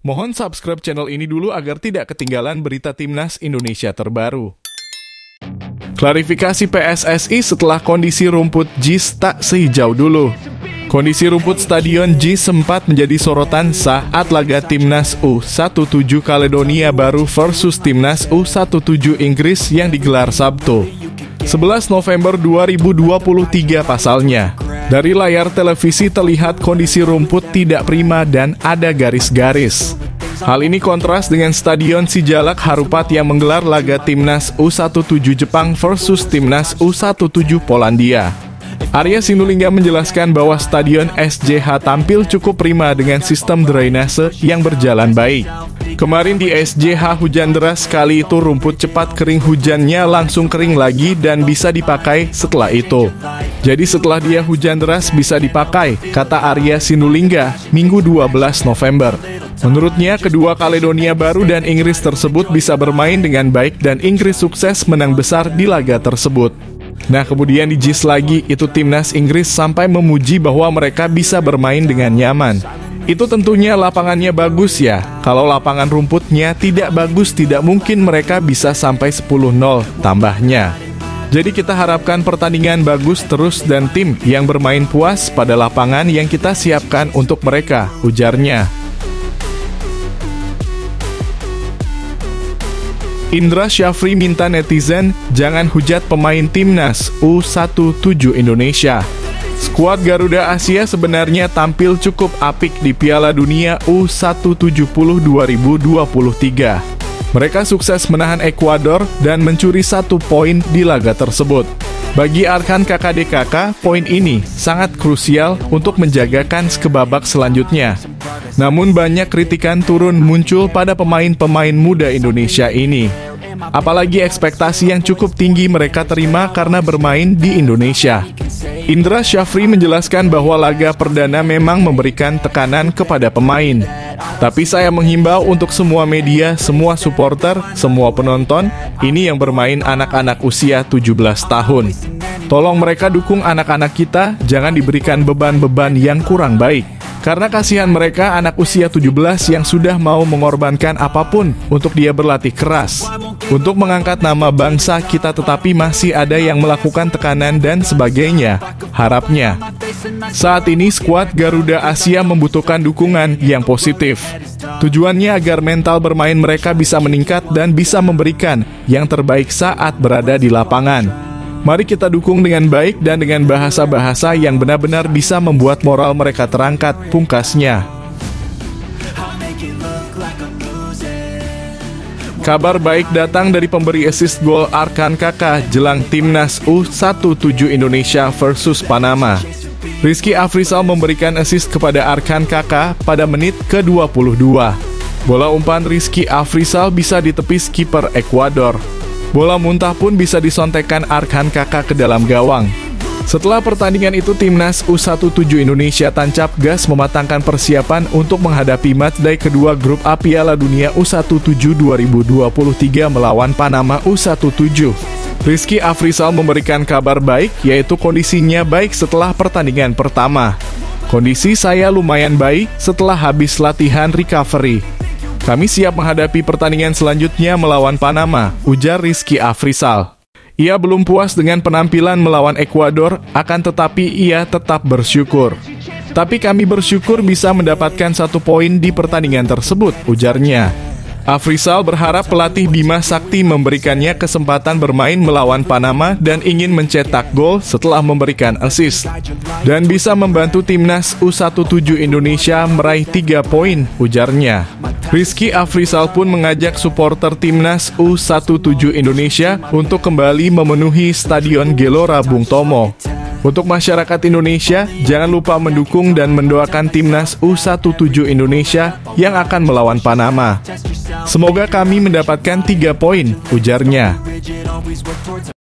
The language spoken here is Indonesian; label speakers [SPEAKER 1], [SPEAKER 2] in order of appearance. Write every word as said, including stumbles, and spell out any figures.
[SPEAKER 1] Mohon subscribe channel ini dulu agar tidak ketinggalan berita Timnas Indonesia terbaru. Klarifikasi P S S I setelah kondisi rumput J I S tak sehijau dulu. Kondisi rumput Stadion J I S sempat menjadi sorotan saat laga Timnas U tujuh belas Kaledonia Baru versus Timnas U tujuh belas Inggris yang digelar Sabtu, sebelas November dua ribu dua puluh tiga pasalnya. Dari layar televisi terlihat kondisi rumput tidak prima dan ada garis-garis. Hal ini kontras dengan Stadion Sijalak Harupat yang menggelar laga Timnas U tujuh belas Jepang versus Timnas U tujuh belas Polandia. Arya Sinulinga menjelaskan bahwa Stadion S J H tampil cukup prima dengan sistem drainase yang berjalan baik. Kemarin di S J H hujan deras, kali itu rumput cepat kering, hujannya langsung kering lagi dan bisa dipakai setelah itu. Jadi setelah dia hujan deras bisa dipakai, kata Arya Sinulinga, Minggu dua belas November. Menurutnya, kedua Kaledonia Baru dan Inggris tersebut bisa bermain dengan baik dan Inggris sukses menang besar di laga tersebut. Nah, kemudian di J I S lagi, itu Timnas Inggris sampai memuji bahwa mereka bisa bermain dengan nyaman. Itu tentunya lapangannya bagus ya. Kalau lapangan rumputnya tidak bagus, tidak mungkin mereka bisa sampai sepuluh nol, tambahnya. Jadi kita harapkan pertandingan bagus terus dan tim yang bermain puas pada lapangan yang kita siapkan untuk mereka, ujarnya. Indra Syafri minta netizen jangan hujat pemain Timnas U tujuh belas Indonesia. Skuad Garuda Asia sebenarnya tampil cukup apik di Piala Dunia U tujuh belas dua ribu dua puluh tiga. Mereka sukses menahan Ekuador dan mencuri satu poin di laga tersebut. Bagi Arkan K K D K K, poin ini sangat krusial untuk menjagakan ke babak selanjutnya. Namun banyak kritikan turun muncul pada pemain-pemain muda Indonesia ini. Apalagi ekspektasi yang cukup tinggi mereka terima karena bermain di Indonesia. Indra Syafri menjelaskan bahwa laga perdana memang memberikan tekanan kepada pemain. Tapi saya menghimbau untuk semua media, semua supporter, semua penonton, ini yang bermain anak-anak usia tujuh belas tahun. Tolong mereka dukung anak-anak kita, jangan diberikan beban-beban yang kurang baik. Karena kasihan mereka anak usia tujuh belas yang sudah mau mengorbankan apapun untuk dia berlatih keras untuk mengangkat nama bangsa kita, tetapi masih ada yang melakukan tekanan dan sebagainya. Harapnya saat ini skuad Garuda Asia membutuhkan dukungan yang positif. Tujuannya agar mental bermain mereka bisa meningkat dan bisa memberikan yang terbaik saat berada di lapangan. Mari kita dukung dengan baik dan dengan bahasa-bahasa yang benar-benar bisa membuat moral mereka terangkat, pungkasnya. Kabar baik datang dari pemberi assist gol Arkan K K jelang Timnas U tujuh belas Indonesia versus Panama. Rizky Afrizal memberikan assist kepada Arkan K K pada menit ke dua puluh dua. Bola umpan Rizky Afrizal bisa ditepis kiper Ekuador. Bola muntah pun bisa disontekkan Arkan K K ke dalam gawang. Setelah pertandingan itu, Timnas U tujuh belas Indonesia tancap gas mematangkan persiapan untuk menghadapi matchday kedua grup A Piala Dunia U tujuh belas dua ribu dua puluh tiga melawan Panama U tujuh belas. Rizky Afrizal memberikan kabar baik, yaitu kondisinya baik setelah pertandingan pertama. Kondisi saya lumayan baik setelah habis latihan recovery. Kami siap menghadapi pertandingan selanjutnya melawan Panama, ujar Rizky Afrizal. Ia belum puas dengan penampilan melawan Ekuador, akan tetapi ia tetap bersyukur. Tapi kami bersyukur bisa mendapatkan satu poin di pertandingan tersebut, ujarnya. Afrizal berharap pelatih Bima Sakti memberikannya kesempatan bermain melawan Panama dan ingin mencetak gol setelah memberikan assist. Dan bisa membantu Timnas U tujuh belas Indonesia meraih tiga poin, ujarnya. Rizky Afrizal pun mengajak supporter Timnas U tujuh belas Indonesia untuk kembali memenuhi Stadion Gelora Bung Tomo. Untuk masyarakat Indonesia, jangan lupa mendukung dan mendoakan Timnas U tujuh belas Indonesia yang akan melawan Panama. Semoga kami mendapatkan tiga poin, ujarnya.